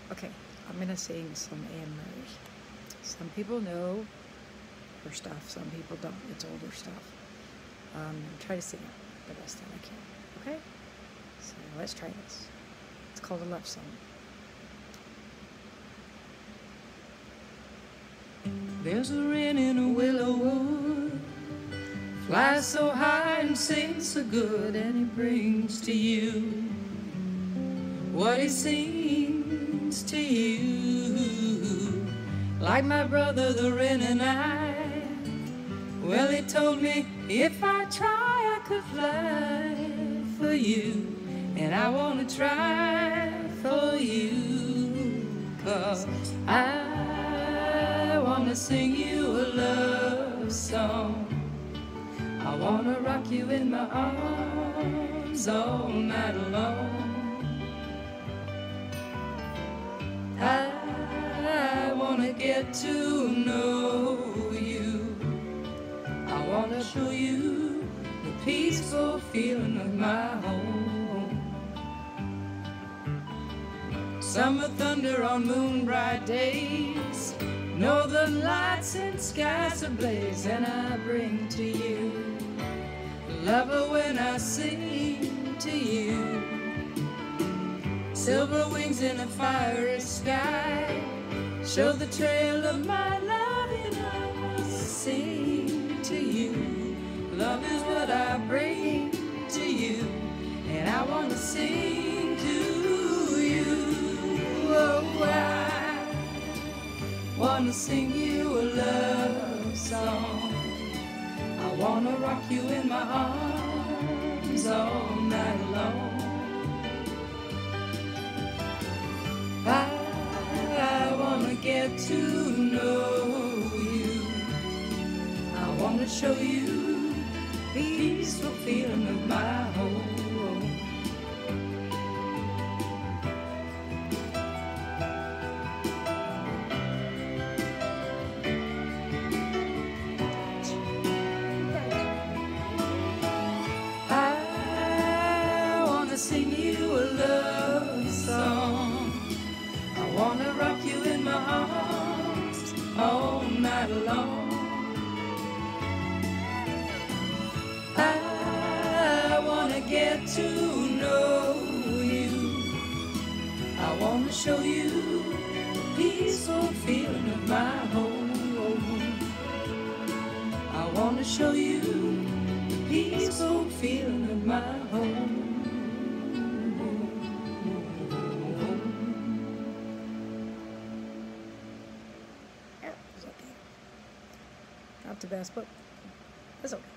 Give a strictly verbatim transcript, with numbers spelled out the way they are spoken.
Okay, I'm gonna sing some Anne Murray. Some people know her stuff, some people don't. It's older stuff. Um, try to sing it the best that I can. Okay? So let's try this. It's called a love song. There's a wren in a willow wood, flies so high and sings so good, and he brings to you what he sings to you. Like my brother the wren and I, well, he told me if I try I could fly for you, and I want to try for you, 'cause I want to sing you a love song. I want to rock you in my arms all night long. I want to get to know you. I want to show you the peaceful feeling of my home. Summer thunder on moon bright days, northern lights and skies ablaze, and I bring to you lover when I sing to you. Silver wings in a fiery sky show the trail of my love, and I must sing to you. Love is what I bring to you, and I want to sing to you. Oh, I want to sing you a love song. I want to rock you in my arms all night long. I want to get to know you. I want to show you the peaceful feeling of my home. I want to sing you a love song. I want to rock you in my arms all night long. I want to get to know you. I want to show you the peaceful feeling of my home. I want to show you the peaceful feeling of my home. Not the best, but it's okay.